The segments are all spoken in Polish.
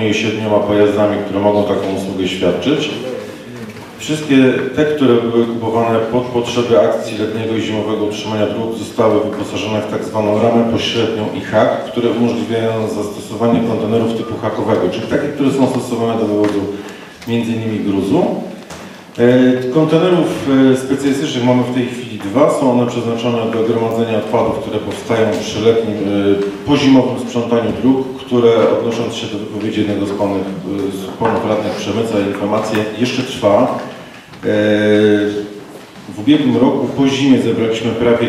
dysponuje 7 pojazdami, które mogą taką usługę świadczyć. Wszystkie te, które były kupowane pod potrzeby akcji letniego i zimowego utrzymania dróg, zostały wyposażone w tak zwaną ramę pośrednią i hak, które umożliwiają zastosowanie kontenerów typu hakowego, czyli takie, które są stosowane do wywozu m.in. gruzu. Kontenerów specjalistycznych mamy w tej chwili 2. Są one przeznaczone do gromadzenia odpadów, które powstają przy letnim, pozimowym sprzątaniu dróg, które, odnosząc się do wypowiedzi jednego z panów radnych Przemyca, informacje jeszcze trwa. W ubiegłym roku po zimie zebraliśmy prawie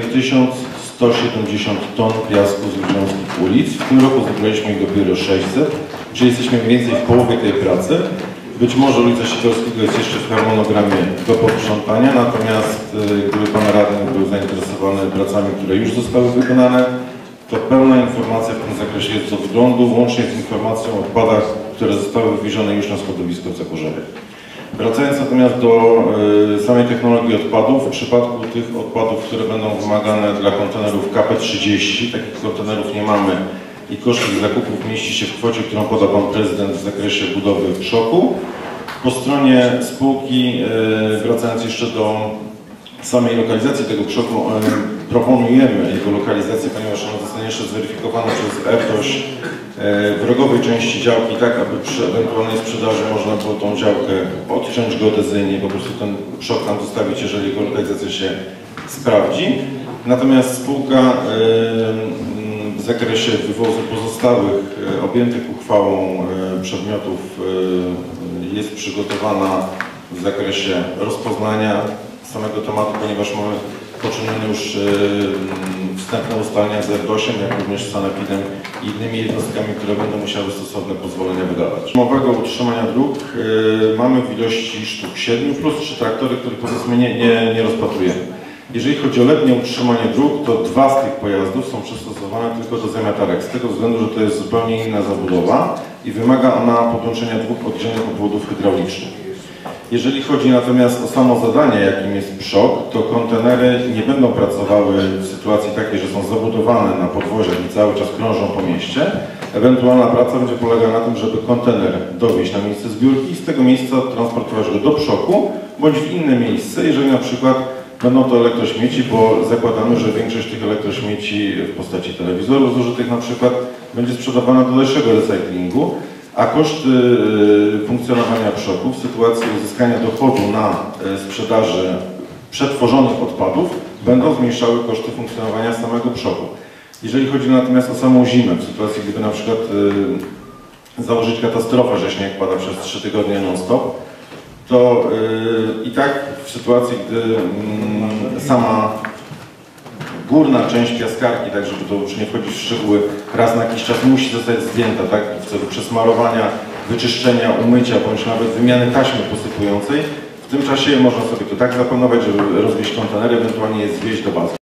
1170 ton piasku z ludziomskich ulic. W tym roku zebraliśmy ich dopiero 600, czyli jesteśmy mniej więcej w połowie tej pracy. Być może ulica Sikorskiego jest jeszcze w harmonogramie do posprzątania, natomiast gdyby pan radny był zainteresowany pracami, które już zostały wykonane, to pełna informacja w tym zakresie jest do wglądu, łącznie z informacją o odpadach, które zostały wywiezione już na składowisko w Zakorzewie. Wracając natomiast do samej technologii odpadów, w przypadku tych odpadów, które będą wymagane dla kontenerów KP30, takich kontenerów nie mamy i koszt ich zakupów mieści się w kwocie, którą poda pan prezydent w zakresie budowy szoku. Po stronie spółki, wracając jeszcze do samej lokalizacji tego krzoku, proponujemy jego lokalizację, ponieważ ona zostanie jeszcze zweryfikowana przez RDOŚ w rogowej części działki, tak aby przy ewentualnej sprzedaży można było tą działkę odciąć geodezyjnie, po prostu ten przok tam zostawić, jeżeli jego lokalizacja się sprawdzi. Natomiast spółka w zakresie wywozu pozostałych objętych uchwałą przedmiotów jest przygotowana w zakresie rozpoznania samego tematu, ponieważ mamy poczynione już wstępne ustalenia z RDOŚ-em, jak również z sanepidem i innymi jednostkami, które będą musiały stosowne pozwolenia wydawać. Zimowego utrzymania dróg mamy w ilości sztuk 7 plus 3 traktory, których powiedzmy nie rozpatrujemy. Jeżeli chodzi o letnie utrzymanie dróg, to 2 z tych pojazdów są przystosowane tylko do zamiatarek, z tego względu, że to jest zupełnie inna zabudowa i wymaga ona podłączenia 2 oddzielnych obwodów hydraulicznych. Jeżeli chodzi natomiast o samo zadanie, jakim jest przok, to kontenery nie będą pracowały w sytuacji takiej, że są zabudowane na podwozach i cały czas krążą po mieście. Ewentualna praca będzie polegała na tym, żeby kontener dowieźć na miejsce zbiórki i z tego miejsca transportować go do przoku, bądź w inne miejsce, jeżeli na przykład będą to elektrośmieci, bo zakładamy, że większość tych elektrośmieci w postaci telewizorów zużytych na przykład będzie sprzedawana do dalszego recyklingu, a koszty funkcjonowania przoku w sytuacji uzyskania dochodu na sprzedaży przetworzonych odpadów będą zmniejszały koszty funkcjonowania samego przoku. Jeżeli chodzi natomiast o samą zimę, w sytuacji gdyby na przykład założyć katastrofę, że śnieg pada przez 3 tygodnie non-stop, to i tak w sytuacji, gdy sama górna część piaskarki, tak żeby to już nie wchodzić w szczegóły, raz na jakiś czas musi zostać zdjęta, tak, w celu przesmarowania, wyczyszczenia, umycia, bądź nawet wymiany taśmy posypującej. W tym czasie można sobie to tak zaplanować, żeby rozwieźć kontenery, ewentualnie je zwieźć do bazy.